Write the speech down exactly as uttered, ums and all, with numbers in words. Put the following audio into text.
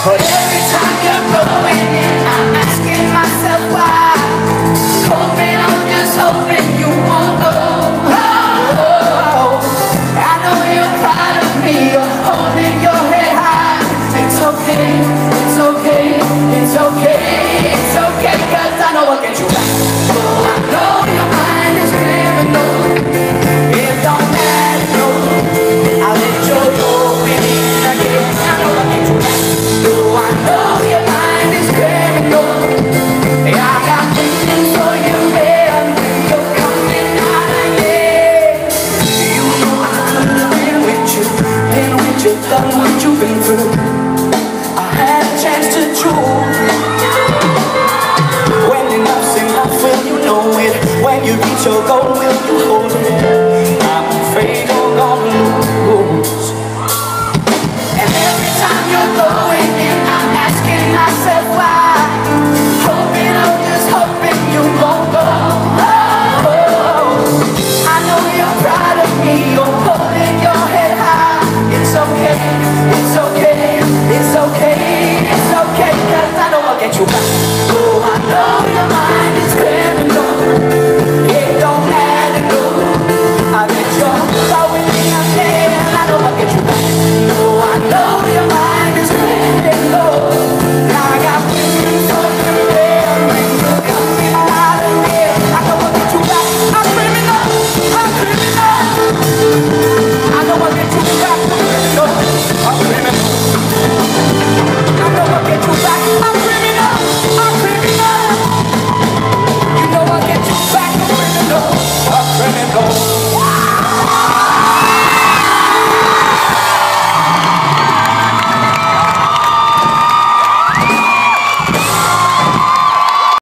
But every time you're going in, I'm asking myself why. Hoping, I'm just hoping you won't go. Oh, I know you're proud of me, you're holding your head high. It's okay, it's okay, it's okay, it's okay, cause I know I'll get you back. Oh, I know your mind is criminal. It don't matter, no. I'll let your door in again. I know I'll get you back. Oh, I know your mind is criminal. I got things for you, man. You're coming out again. You know I could have been with you, been with you, done what you've been through. I had a chance to choose. When enough's enough, will you know it? When you reach your goal, will you hold it? I'm afraid you're gonna lose. And every time you're going